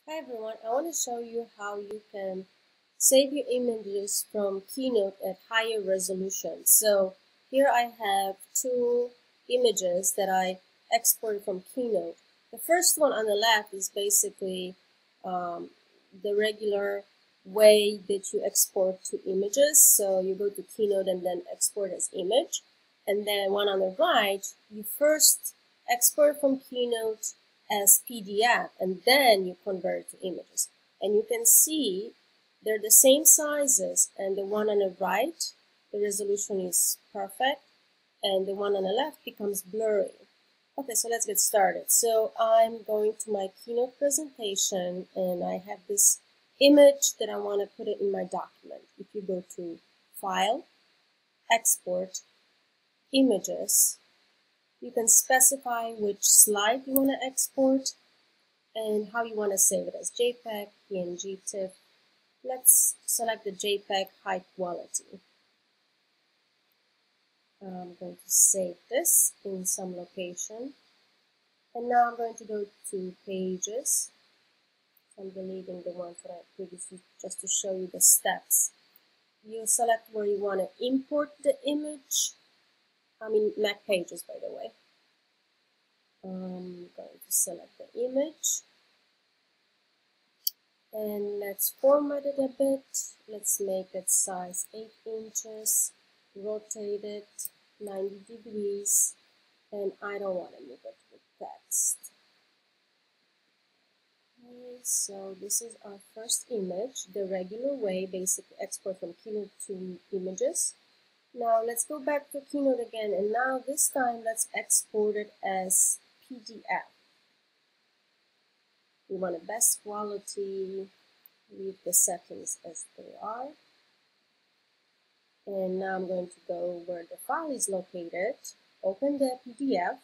Hi everyone, I want to show you how you can save your images from Keynote at higher resolution. So here I have two images that I exported from Keynote. The first one on the left is basically the regular way that you export to images. So you go to Keynote and then export as image. And then one on the right, you first export from Keynote as PDF and then you convert it to images. And you can see they're the same sizes, and the one on the right, the resolution is perfect, and the one on the left becomes blurry. Okay, so let's get started. So I'm going to my Keynote presentation and I have this image that I want to put it in my document. If you go to File, Export, Images, you can specify which slide you want to export and how you want to save it as JPEG, PNG, TIFF. Let's select the JPEG high quality. I'm going to save this in some location. And now I'm going to go to Pages. I'm deleting the ones that I previously, just to show you the steps. You select where you want to import the image. Mac Pages, by the way. I'm going to select the image. And let's format it a bit. Let's make it size 8 inches, rotate it 90 degrees, and I don't want to move it with text. Okay, so this is our first image, the regular way, basically export from Keynote to images. Now let's go back to Keynote again, and now this time let's export it as PDF. We want the best quality. Leave the settings as they are. And now I'm going to go where the file is located, open the PDF,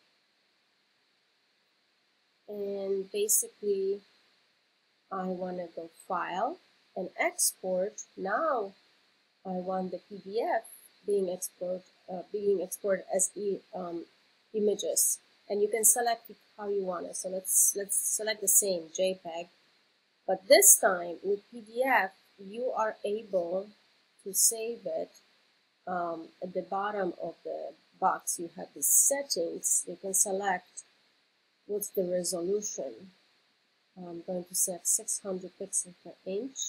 and basically I want to go File and Export. Now I want the PDF being exported as images, and you can select it how you want it. So let's select the same JPEG. But this time with PDF, you are able to save it. At the bottom of the box, you have the settings. You can select what's the resolution. I'm going to set 600 pixels per inch.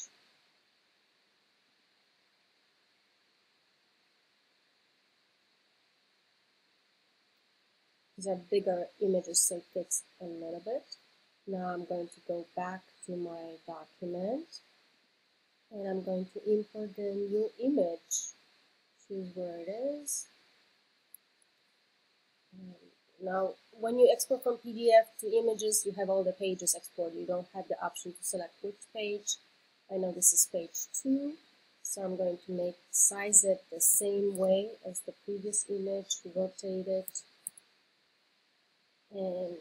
These are bigger images, so it takes a little bit. Now I'm going to go back to my document and I'm going to import the new image. Choose where it is. Now, when you export from PDF to images, you have all the pages exported. You don't have the option to select which page. I know this is page 2, so I'm going to size it the same way as the previous image, rotate it, and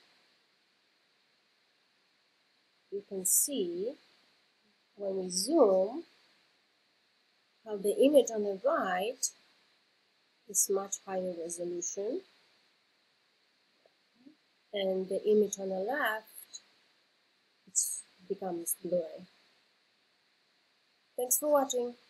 you can see when we zoom how the image on the right is much higher resolution, and the image on the left becomes blurry. Thanks for watching.